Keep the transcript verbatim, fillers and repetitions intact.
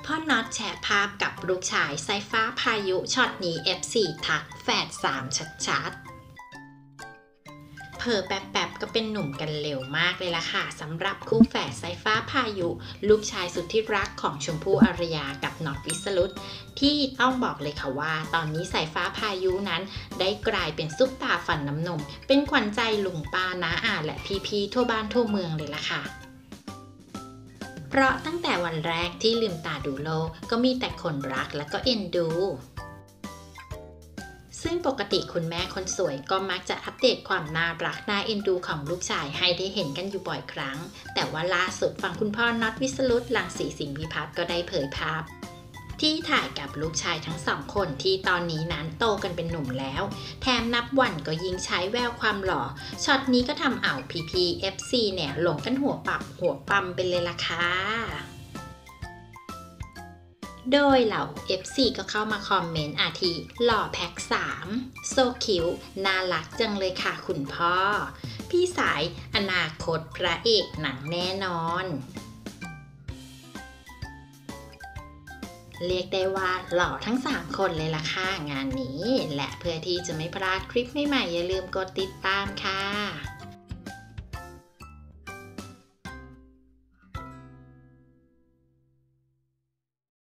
พ่อน็อตแชร์ภาพกับลูกชายสายฟ้าพายุช็อตนี้ เอฟ ซี ทักแฝดสามชัดๆเผลอแป๊บๆก็เป็นหนุ่มกันเร็วมากเลยล่ะค่ะสำหรับคู่แฝดสายฟ้าพายุลูกชายสุดที่รักของชมพู่อารยากับน็อตวิสรุตที่ต้องบอกเลยค่ะว่าตอนนี้สายฟ้าพายุนั้นได้กลายเป็นซุปตาฟันน้ำนมเป็นขวัญใจลุงป้าน้าอาและพี่ๆทั่วบ้านทั่วเมืองเลยล่ะค่ะเพราะตั้งแต่วันแรกที่ลืมตาดูโลกก็มีแต่คนรักและก็เอ็นดูซึ่งปกติคุณแม่คนสวยก็มักจะอัปเดตความน่ารักน่าเอ็นดูของลูกชายให้ได้เห็นกันอยู่บ่อยครั้งแต่ว่าล่าสุดฝั่งคุณพ่อน็อตวิสรุตรังสีสิงห์วิพัฒน์ก็ได้เผยภาพที่ถ่ายกับลูกชายทั้งสองคนที่ตอนนี้นั้นโตกันเป็นหนุ่มแล้วแถมนับวันก็ยิ่งใช้แววความหล่อช็อตนี้ก็ทำเอาพีพี เอฟ ซี เนี่ยหลงกันหัวปักหัวปั๊มไปเลยล่ะค่ะโดยเหล่า เอฟ ซี ก็เข้ามาคอมเมนต์อาทิหล่อแพ็กสามโซคิวน่ารักจังเลยค่ะคุณพ่อพี่สายอนาคตพระเอกหนังแน่นอนเรียกได้ว่าหล่อทั้งสามคนเลยล่ะค่ะงานนี้และเพื่อที่จะไม่พลาดคลิปใหม่ๆอย่าลืมกดติดตามค่ะ